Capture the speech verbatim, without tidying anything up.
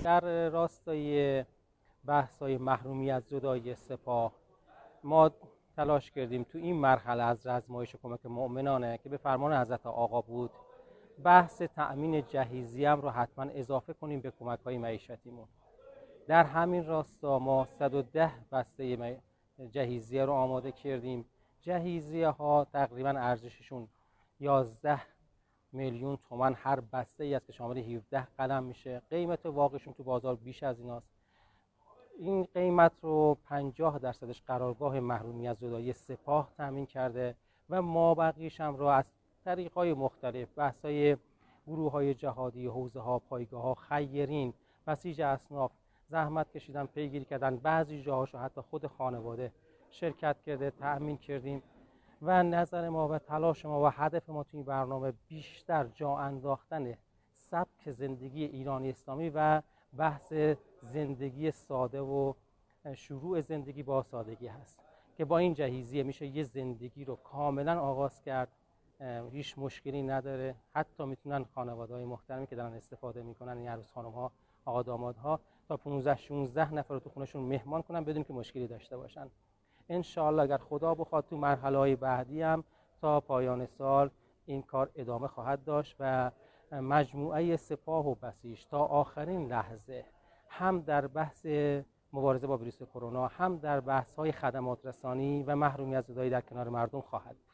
در راستای بحث‌های محرومیت زدایی سپاه ما تلاش کردیم تو این مرحله از رزمایش کمک مؤمنانه که به فرمان حضرت آقا بود بحث تأمین جهیزیه هم رو حتما اضافه کنیم به کمک‌های معیشتیمون. در همین راستا ما صد و ده بسته جهیزیه رو آماده کردیم. جهیزیه ها تقریبا ارزششون یازده میلیون تومان هر بسته ای است که شامل هفده قلم میشه. قیمت واقعشون تو بازار بیش از ایناست. این قیمت رو پنجاه درصدش قرارگاه محرومیت زدایی سپاه تامین کرده و ما بقیش هم رو از طریق‌های مختلف بحث‌های گروه‌های جهادی، حوزه‌ها، پایگاه‌ها، خیرین، بسیج اصناف زحمت کشیدن، پیگیری کردن، بعضی جاهاشو حتی خود خانواده شرکت کرده تأمین کردیم و نظر ما و تلاش ما و هدف ما توی این برنامه بیشتر جا انداختن سبک زندگی ایرانی اسلامی و بحث زندگی ساده و شروع زندگی با سادگی هست که با این جهیزیه میشه یه زندگی رو کاملا آغاز کرد، هیچ مشکلی نداره. حتی میتونن خانواده‌های محترمی که دارن استفاده میکنن این عروس خانم‌ها، آقا دامادها تا پانزده شانزده نفر رو تو خونه‌شون مهمان کنن بدون که مشکلی داشته باشن. ان شاء الله اگر خدا بخواد تو مرحله‌های بعدی هم تا پایان سال این کار ادامه خواهد داشت و مجموعه سپاه و بسیج تا آخرین لحظه هم در بحث مبارزه با ویروس کرونا هم در بحث‌های خدمات رسانی و محرومیت زدایی در کنار مردم خواهد بود.